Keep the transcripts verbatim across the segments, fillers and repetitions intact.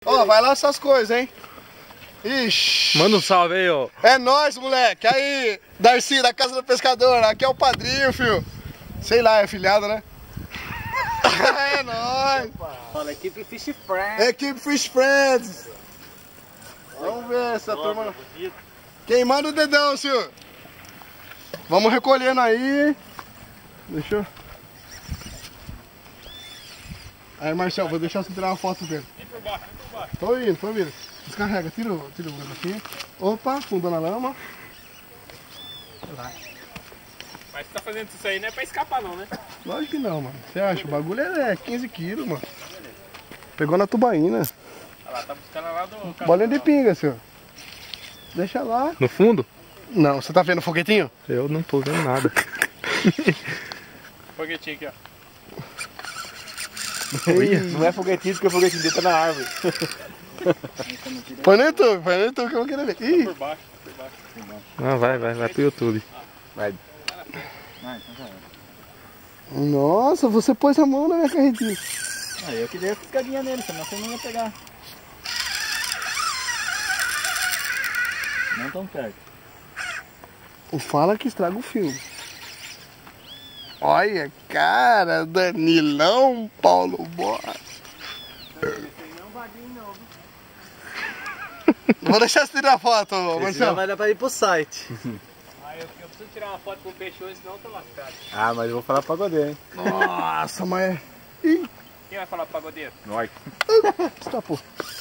Ó, vai lá essas coisas, hein? Ixi. Manda um salve aí, ó. É nóis, moleque. Aí, Darcy, da Casa do Pescador. Aqui é o padrinho, filho. Sei lá, é filhado, né? É nóis. Fala, equipe Fish Friends. Equipe Fish Friends. Vamos ver essa turma. Queimando o dedão, senhor. Vamos recolhendo aí. Deixa eu... Aí, Marcelo, vou deixar você tirar uma foto dele. Vem por baixo, vem por baixo. Tô indo, tô indo. Descarrega, tira, o- tira o negocinho. Opa, fundou na lama. Mas você tá fazendo isso aí não é pra escapar não, né? Lógico que não, mano. Você acha? O bagulho é quinze quilos, mano. Pegou na tubaína. Olha lá, tá buscando lá do... Bolinha de pinga, senhor. Deixa lá. No fundo? Não, você tá vendo o foguetinho? Eu não tô vendo nada. Foguetinho aqui, ó. Não é foguetinho, porque o foguetinho dele tá na árvore. Põe no YouTube, põe no YouTube que eu vou querer ver. Ih. Por baixo, por baixo. Ah, vai, vai, vai pro YouTube. Vai. Ah, então já era. Nossa, você pôs a mão na minha carretinha. Ah, eu que dei a fiscadinha nele, senão você não ia pegar. Não tão perto. Fala que estraga o filme. Olha, cara, Danilão, Paulo Borges. Vou deixar você tirar foto, Marcelo. Vai dar pra ir pro site. Ah, eu, eu preciso tirar uma foto com o peixe hoje, senão eu tô lascado. Ah, mas eu vou falar pra Godê, hein? Nossa, mas... Ih, Quem vai falar pro pagodeiro? Nós. escapou.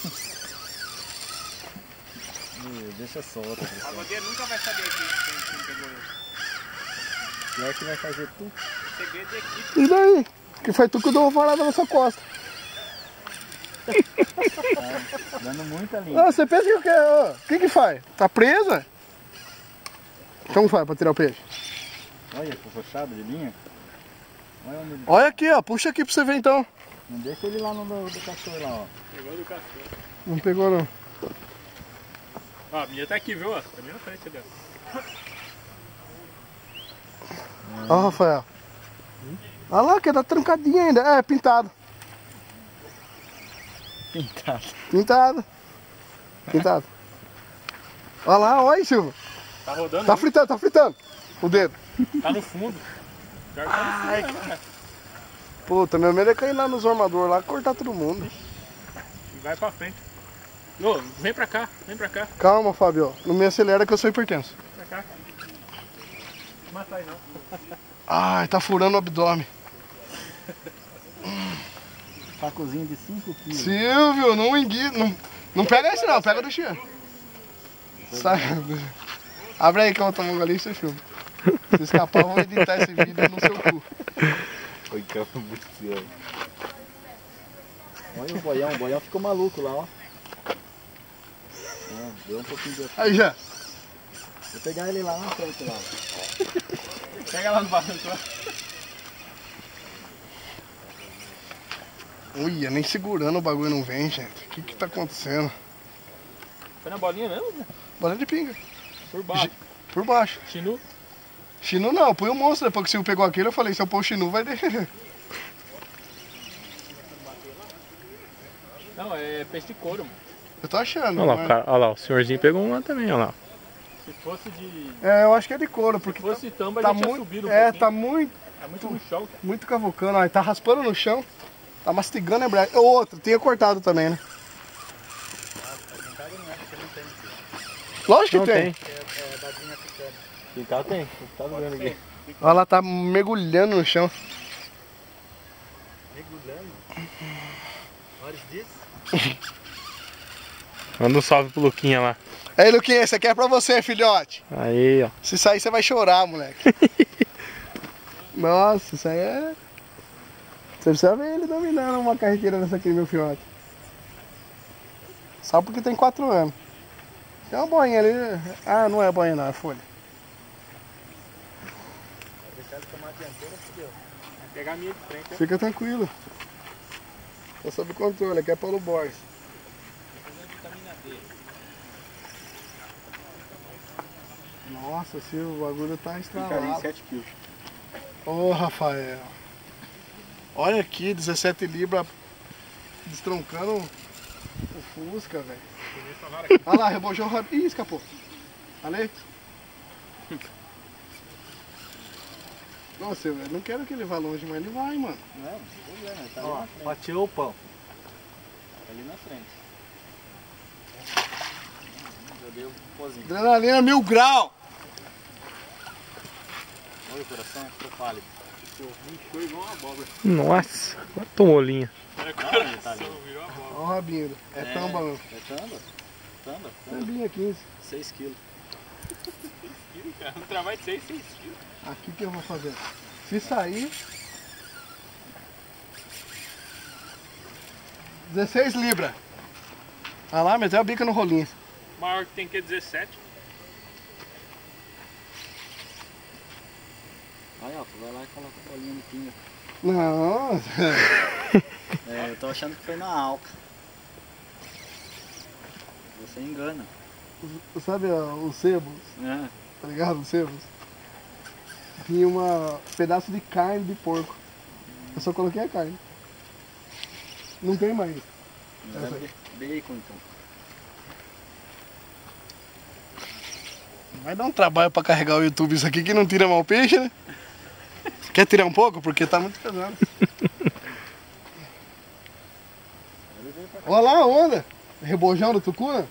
Deixa solta. O pagodeiro nunca vai saber quem, quem, quem pegou ele. Pior que vai fazer tudo. O segredo é equipe. E daí? Que foi tu que deu uma varada na sua costa. Tá dando muita linha. Ah, você pensa que o que? O que que faz? Tá presa? Como faz pra tirar o peixe? Olha, puxado de linha. Olha onde ele... Olha aqui, ó. Puxa aqui pra você ver então. Não deixa ele lá no do, do cachorro lá, ó. Pegou do cachorro. Não pegou não. Ó, a minha tá aqui, viu? Ó, tá bem na frente dela. Ó, Rafael. Olha lá, que tá trancadinha ainda. É, pintado. Pintado. Pintado. Pintado. Olha lá, olha aí, Silvio. Tá rodando? Tá né? fritando, tá fritando. O dedo. Tá no fundo. Pior que tá no fundo, né, cara? Puta, meu medo é cair lá nos armadores lá e cortar todo mundo. E vai pra frente. Ô, vem pra cá, vem pra cá. Calma, Fábio. Não me acelera que eu sou hipertenso. Vem pra cá. Não mata aí não. Ai, tá furando o abdômen. Sacozinho de cinco quilos. Silvio, não enguia. Não, não pega esse não, pega do Chia. Sai. Abre aí que eu vou tomar um golinho e você filma. Se escapar, eu vou editar esse vídeo no seu cu. Oi, que é muito feio. Olha o boião, o boião ficou maluco lá, ó. Ah, deu um pouquinho de... Aí já. Vou pegar ele lá na frente lá. Pega lá no barranco lá. Uia, nem segurando o bagulho não vem, gente. O que que tá acontecendo? Foi na bolinha mesmo, né? Bolinha de pinga. Por baixo. Por baixo. Chinu. Chinu não, põe o monstro. Depois que o Silvio pegou aquele, eu falei, se eu pôr o Chinu vai deixar. Não, é peixe de couro, mano. Eu tô achando. Olha lá, mas- o cara, olha lá, o senhorzinho pegou uma também, olha lá. Se fosse de... É, eu acho que é de couro, porque Se fosse tamba, tá ele tinha muito, subido um é, pouquinho. tá muito, É muito no chão, cara. muito cavucando. Ó, ele tá raspando no chão, tá mastigando a embreagem. Outro, tinha cortado também, né? Lógico que Não tem. tem. Ficar tem, tá vendo aqui. Olha lá, tá mergulhando no chão. Mergulhando. Olha disso. Manda um salve pro Luquinha lá. Aí, Luquinha, esse aqui é pra você, filhote. Aí, ó. Se sair, você vai chorar, moleque. Nossa, isso aí é... Você precisa ver ele dominando uma carreteira dessa aqui, meu filhote. Só porque tem quatro anos. Tem uma boinha ali. Ah, não é boinha não, é folha. Deixar ele tomar a dianteira, fudeu. Vai pegar a minha de frente, ó. Fica tranquilo. Tá sob controle, aqui é Paulo Borges. Nossa, Silvio, o bagulho tá Ficaria em estralado. sete quilos. Ô, Rafael. Olha aqui, dezessete libras destroncando o Fusca, velho. Peguei essa vara aqui. Olha lá, rebojou rápido. Ih, escapou. Ale? Nossa, eu não quero que ele vá longe, mas ele vai, mano. Não, pois é, né? Tá ali Ó, na frente. fatiou o pão. Tá ali na frente. Já deu um pozinho. Adrenalina mil grau. Olha o coração, ficou pálido. Inchou igual uma abóbora. Nossa, tomou linha. Era Ah, ele tá ali. coração, virou abóbora. Olha o rabinho. É, é tamba mesmo. É tamba? Tamba? Tamba. Tambinha quinze. seis quilos. Quilos, cara. Um trabalho de seis, seis quilos. Aqui que eu vou fazer. Se sair... dezesseis libras. Olha lá, meteu a bica no rolinho. O maior que tem que é dezessete. Aí, ó, tu vai lá e coloca a bolinha no pinga. Não. É, eu tô achando que foi na alca. Você engana. Sabe ó, os sebos? É. Tá ligado? Os sebos? Tinha uma um pedaço de carne de porco. Eu só coloquei a carne. Não tem mais. Não é bacon então. Vai dar um trabalho pra carregar o YouTube isso aqui que não tira mal o peixe, né? Quer tirar um pouco? Porque tá muito pesado. Olha lá a onda. Rebojão do tucuna.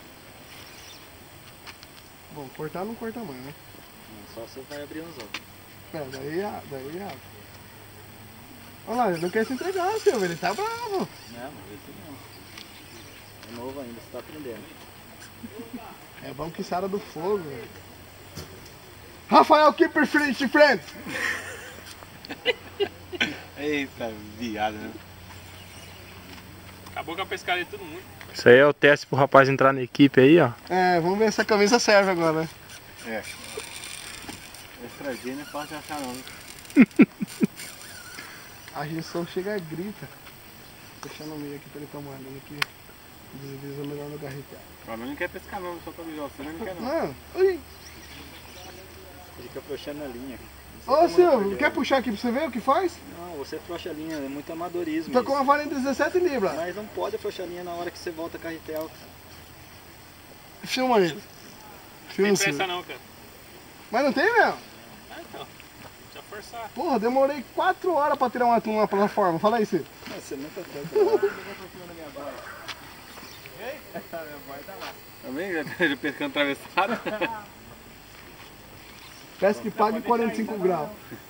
Bom, cortar não corta mais, né? Só você vai abrir uns ovos. É, daí, ah, daí, ah. Olha lá, ele não quer se entregar, Silvio, ele tá bravo. Não, mas esse não. É novo ainda, você tá aprendendo. É bom que sara do fogo, velho. Rafael Keeper Frente Friends. Eita, viado, né? Acabou com a pescaria de todo mundo. Isso aí é o teste pro rapaz entrar na equipe aí, ó. É, vamos ver se a camisa serve agora, né? É. Estradinha não é fácil de achar não. A gente só chega e grita. Deixando o meio aqui pra ele tomar ali, aqui. Desliza melhor no garreteado. Pra mim não quer pescar não, só pra avisar você, não quer não. Não, ui. Fica afrouxando a linha. Ô Silvio, quer puxar aqui pra você ver o que faz? Não, você afrouxa a linha, é muito amadorismo. Tô com uma isso. vara em dezessete libras. Mas não pode afrouxar a linha na hora que você volta a carretel. Filma ele. Não Filma tem o pressa Silvio. não, cara. Mas não tem mesmo? Ah, então. Deixa forçar. Porra, demorei quatro horas pra tirar um atum na plataforma. Fala aí, Silvio. Você nunca foi pra lá. Na minha boia. Ei? A minha boia tá lá. Também já tá pescando atravessado? Peça que pague quarenta e cinco graus.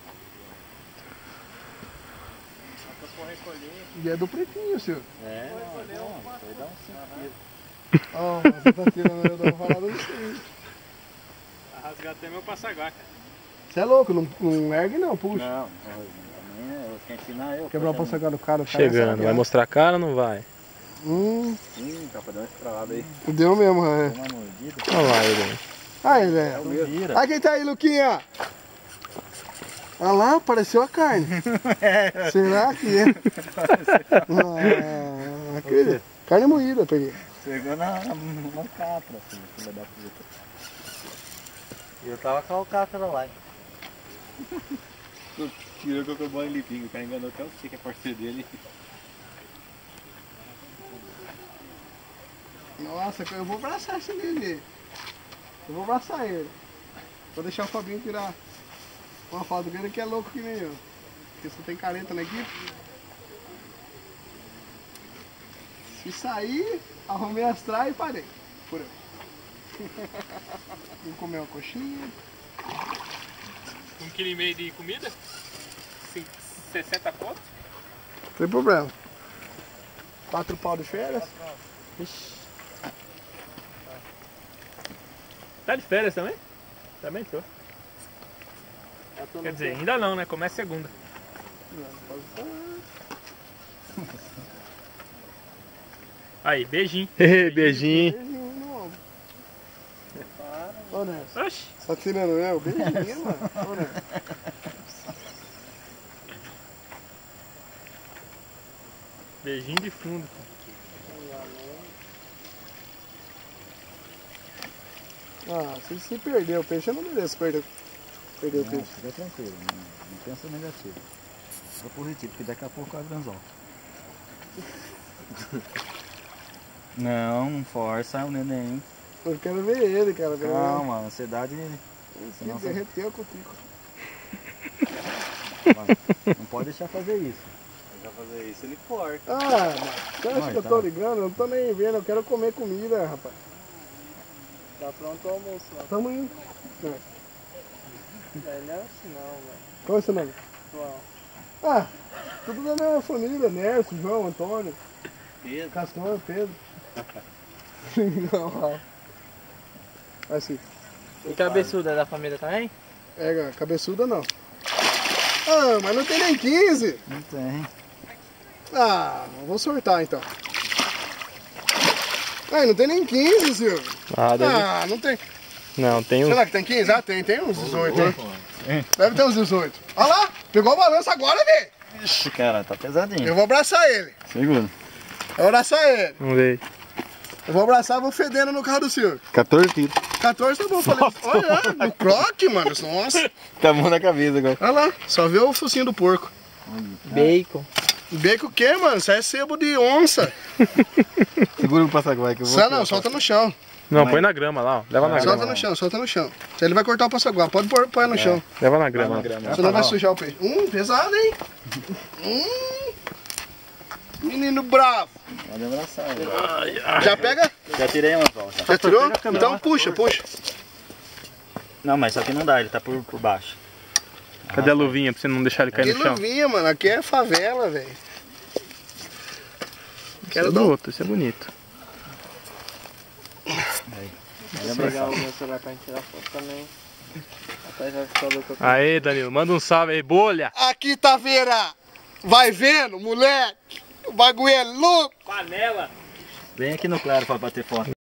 E é do pretinho, Silvio. É, não, é bom. Vai dar uns cinco quilos. Ó, mas você tá tirando eu da falada do Silvio. Vai rasgar até meu passaguá, cara. Você é louco, não, não ergue não, puxa. Não, também é, eu quero ensinar eu. Quebrar o passagar do cara, o cara é Chegando, vai sabiá. mostrar a cara ou não vai? Hum, Sim, tá pra dar uma estralada aí. deu mesmo, é. Deu uma mordida. Olha lá ele. Aí, velho. Não vira. Olha quem tá aí, Luquinha. Olha lá, apareceu a carne. Será que é? Ah, aquele. Carne moída, peguei. Chegou na, na, na catra, assim, filha da puta. Eu tava com a catra lá. Tirou com o banho limpinho, o cara enganou até o C, que é parceiro dele. Nossa, eu vou abraçar esse Lili. Eu vou abraçar ele. Vou deixar o Fabinho tirar uma foto dele que é louco que nem eu. Porque você tem careta na equipe. Se sair, arrumei as trás e parei. Por aí. Vou comer uma coxinha. Um quilo e meio de comida. Cin- sessenta conto. Não tem problema. Quatro pau de férias. Ixi. Tá de férias também? Também tô. Quer dizer, ainda não, né? Começa segunda. Aí, beijinho. Beijinho. Beijinho no ombro. Ô, Nelson. Oxi. Tá tirando eu? Beijinho, mano. Ô, Nelson. Beijinho de fundo. Ah, se você perder o peixe, eu não mereço perder, perder o Não, peixe. fica tranquilo, não, não pensa negativo. Fica positivo, porque daqui a pouco abre anzol. Não, não força o neném. Eu quero ver ele, cara. Eu quero Calma, a ansiedade. ver. senão Ele você- derreteu com o tico. Não pode deixar fazer isso. Se deixar fazer isso, ele corta. Ah, mano. Você acha Vai, que eu tá. tô ligando? Eu não tô nem vendo. Eu quero comer comida, rapaz. Tá pronto o almoço lá. Tamo indo. É. É, não é assim não, velho. Qual é o seu nome? João. Ah, tudo da mesma família. Nerso, João, Antônio, Pedro. Castor, Pedro. Não, assim. E cabeçuda é da família também? É, cabeçuda não. Ah, mas não tem nem quinze. Não tem. Ah, vou sortar então. Ai, não tem nem quinze, Silvio. Ah, deve... Ah, não tem. Não, tem um. Será que tem quinze? Ah, tem, tem uns dezoito, né? Deve ter uns dezoito. Olha lá, pegou o balanço agora, velho. Ixi, cara, tá pesadinho. Eu vou abraçar ele. Segura. Eu vou abraçar ele. Vamos ver. Eu vou abraçar e vou fedendo no carro do Silvio. quatorze quilos. quatorze tá bom, falei. Olha, no croque, mano. Nossa. Tá a mão na cabeça agora. Olha lá, só vê o focinho do porco. Bacon. Bacon o quê, mano? Isso é sebo de onça. Segura o passaguai que eu vou. Só não, solta no chão. Não, Mas- põe na grama lá, ó. Leva na Solta grama. no chão, solta no chão. Ele vai cortar o passaguá. Pode pôr, pôr no chão. Leva na grama. Senão vai sujar o peixe. Hum, pesado, hein? Hum. Menino bravo. Pode abraçar. Já pega? Já tirei uma volta. Já tirou? Então puxa, puxa. Não, mas só que não dá, ele tá por, por baixo. Cadê a luvinha pra você não deixar ele cair Que no chão? luvinha, mano. Aqui é favela, velho. Esse Quero é dar do um- outro, esse é bonito. Vou pegar o meu celular pra gente tirar foto também. Rapaz, vai ficar louco aqui. Aê, Danilo, manda um salve aí, bolha! Aqui, Taveira. Vai vendo, moleque. O bagulho é louco. Panela! Vem aqui no claro pra bater foto.